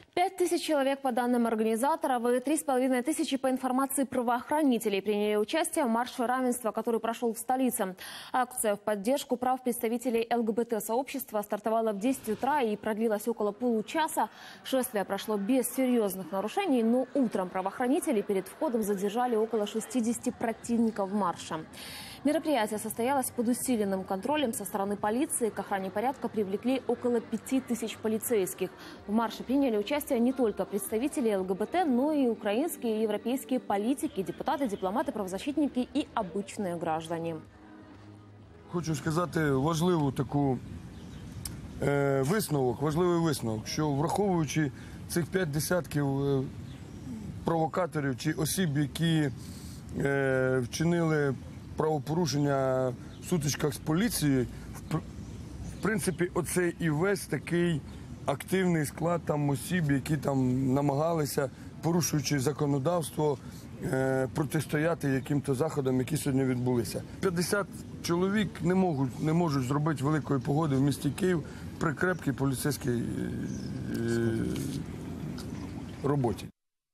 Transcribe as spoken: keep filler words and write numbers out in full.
Пять тысяч человек, по данным организаторов, и три с половиной тысячи по информации правоохранителей приняли участие в марше равенства, который прошел в столице. Акция в поддержку прав представителей ЛГБТ-сообщества стартовала в десять утра и продлилась около получаса. Шествие прошло без серьезных нарушений, но утром правоохранители перед входом задержали около шестидесяти противников марша. Мероприятие состоялось под усиленным контролем со стороны полиции. К охране порядка привлекли около пяти тысяч полицейских. В марше приняли участие не только представители ЛГБТ, но и украинские и европейские политики, депутаты, дипломаты, правозащитники и обычные граждане. Хочу сказати важливу таку е, висновок, важливий висновок, що враховуючи цих п'ять десятків е, провокаторів чи осіб, які е, вчинили правопорушення в сутичках з поліцією, в, в принципі, оце і весь такий активний склад там осіб, які там намагалися, порушуючи законодавство, е, протистояти яким-то заходам, які сьогодні відбулися. п'ятдесят чоловік не можуть, не можуть зробити великої погоди в місті Київ при крепкій поліцейській е, роботі.